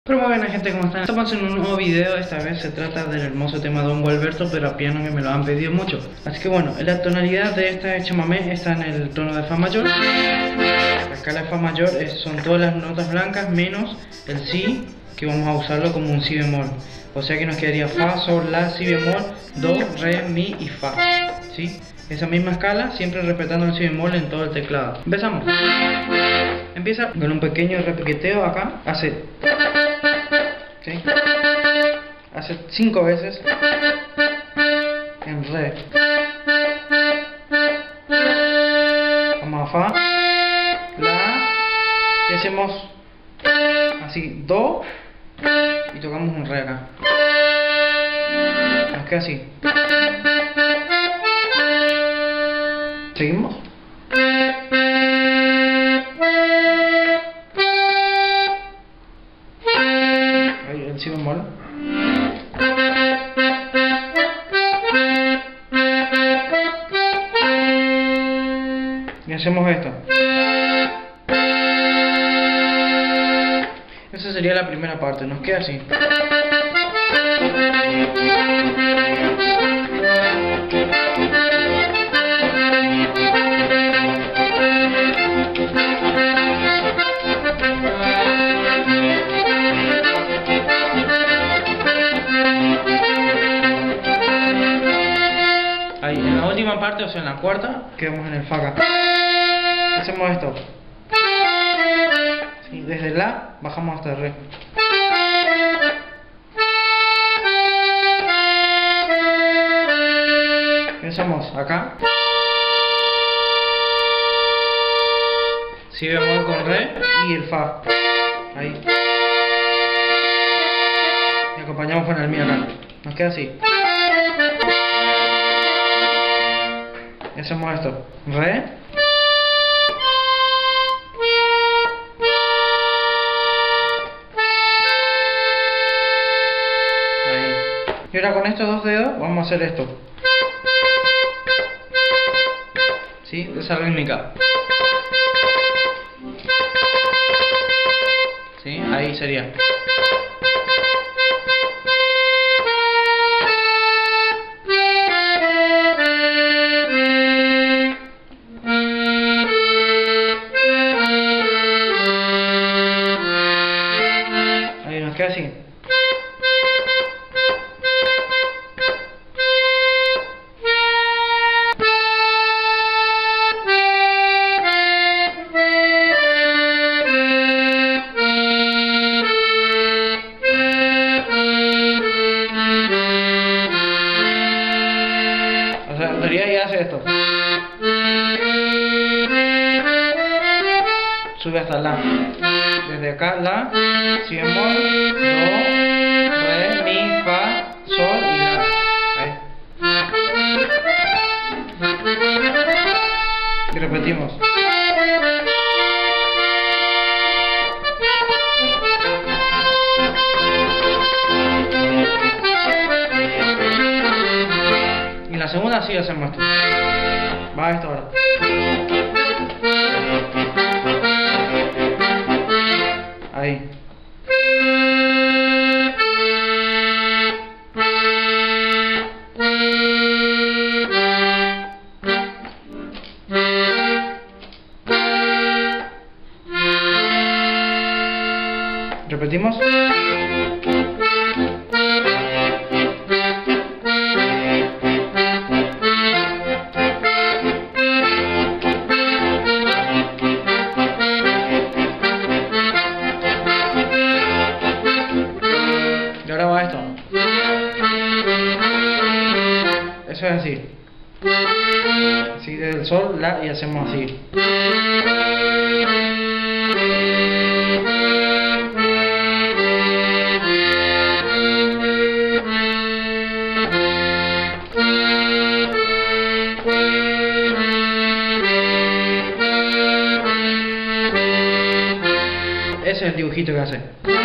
Pero muy buena gente, ¿cómo están? Estamos en un nuevo video. Esta vez se trata del hermoso tema Don Gualberto, pero a piano, que me lo han pedido mucho. Así que bueno, la tonalidad de este chamamé está en el tono de fa mayor. La escala de fa mayor son todas las notas blancas menos el si, que vamos a usarlo como un si bemol. O sea que nos quedaría fa, sol, la, si bemol, do, re, mi y fa, ¿sí? Esa misma escala, siempre respetando el si bemol en todo el teclado. Empezamos. Empieza con un pequeño repiqueteo acá. Hace 5 veces en re. Vamos a fa, la, y hacemos así do y tocamos un re acá. Nos queda así. Seguimos. Ahí el si bemol. Y hacemos esto. Esa sería la primera parte, nos queda así. Ahí, en la última parte, o sea en la cuarta, quedamos en el fa acá. Hacemos esto. Sí, desde la bajamos hasta el re. Empezamos acá. Si bemol con re y el fa. Ahí. Y acompañamos con el mi acá. Nos queda así. Y hacemos esto. Re. Ahí. Y ahora con estos dos dedos vamos a hacer esto. ¿Sí? Esa rítmica. ¿Sí? Ahí sería. Ahí nos queda así. O sea, en realidad ya hace esto. Sube hasta la. Desde acá la, si bemol, do, re, mi, fa, sol y la. Ahí. Y repetimos. Y en la segunda sí hacemos esto. Va esto ahora. Ahí. Repetimos. Y ahora va esto. Eso es así. Así desde el sol, la, y hacemos así. Ese es el dibujito que hace.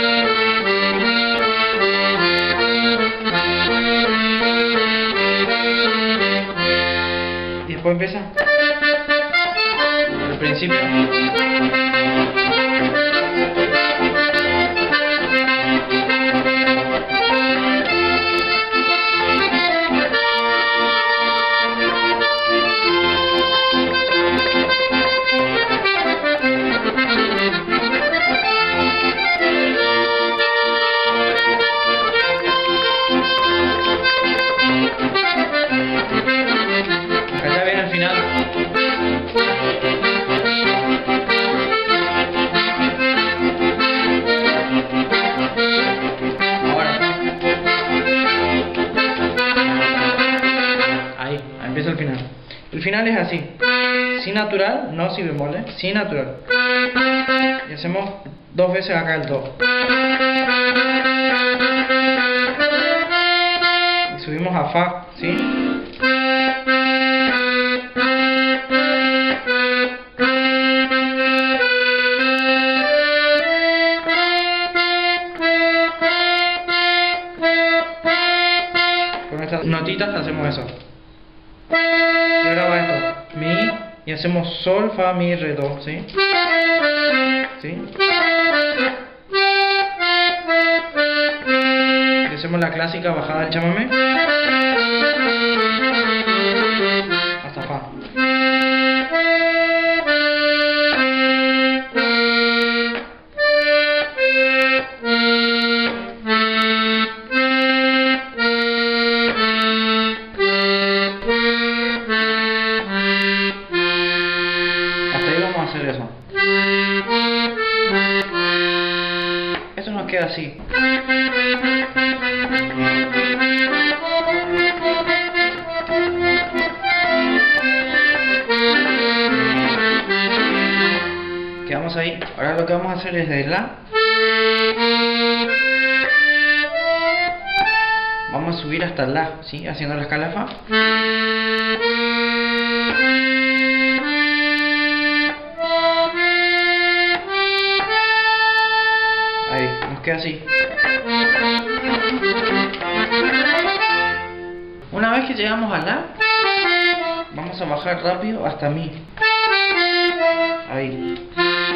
Y después empieza el principio. final es así. Si natural, no si bemol, si natural. Y hacemos 2 veces acá el do. Y subimos a fa, ¿sí? Con estas notitas hacemos eso. Y ahora va esto, mi, y hacemos sol, fa, mi, re, do, ¿sí? ¿Sí? Y hacemos la clásica bajada del chamamé hasta fa. Hacer eso. Esto nos queda así. Quedamos ahí. Ahora lo que vamos a hacer es de la. Vamos a subir hasta la, ¿sí? Haciendo la escala fa. Ahí, nos queda así. Una vez que llegamos a la, vamos a bajar rápido hasta mi. Ahí.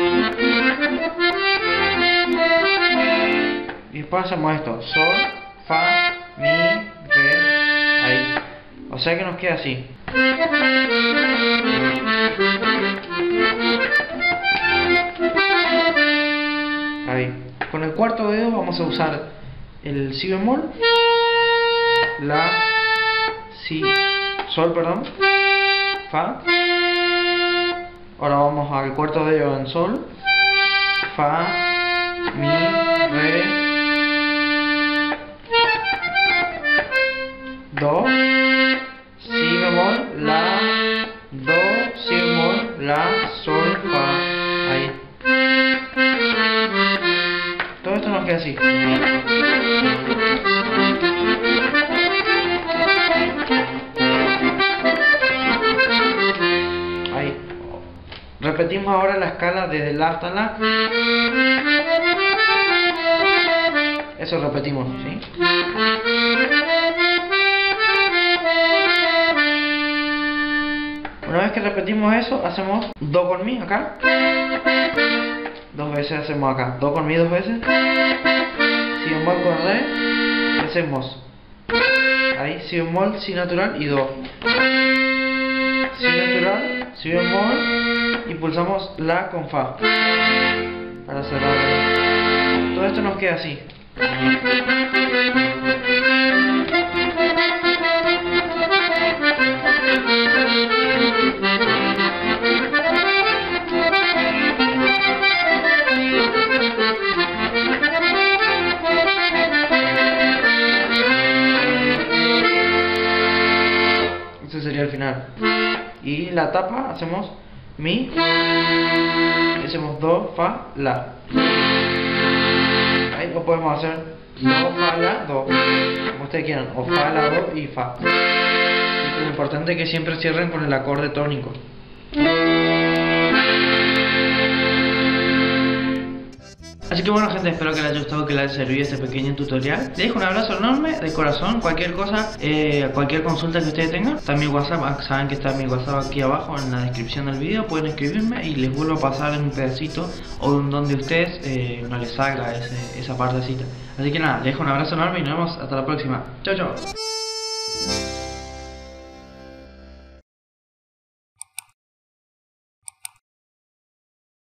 Y después hacemos esto. Sol, fa, mi, re. Ahí. O sea que nos queda así. Ahí. Con el cuarto dedo vamos a usar el si bemol, la, si, sol, perdón, fa. Ahora vamos al cuarto dedo en sol, fa, mi, re, do, si bemol, la, do, si bemol, la, sol, fa. Ahí. Todo esto nos queda así. Ahí. Repetimos ahora la escala desde la hasta la. Eso repetimos, ¿sí? Una vez que repetimos eso, hacemos do con mi acá. 2 veces hacemos acá, do con mi 2 veces, si bemol con re, hacemos ahí, si bemol, si natural y do, si natural, si bemol y pulsamos la con fa para cerrar. Todo esto nos queda así. Ese sería el final. Y la tapa hacemos mi, y hacemos do, fa, la. Ahí lo podemos hacer do, fa, la, do, como ustedes quieran, o fa, la, do y fa. Y lo importante es que siempre cierren con el acorde tónico. Así que bueno gente, espero que les haya gustado, que les haya servido este pequeño tutorial. Les dejo un abrazo enorme de corazón. Cualquier cosa, cualquier consulta que ustedes tengan, está mi WhatsApp, saben que está mi WhatsApp aquí abajo en la descripción del video. Pueden escribirme y les vuelvo a pasar en un pedacito o donde ustedes no les salga esa partecita. Así que nada, les dejo un abrazo enorme y nos vemos hasta la próxima. Chao, chao.